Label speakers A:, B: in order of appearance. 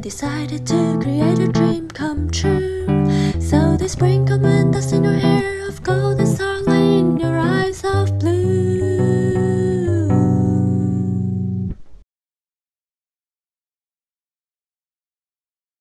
A: decided to create a dream come true. So they sprinkle dust in your hair of golden starlight.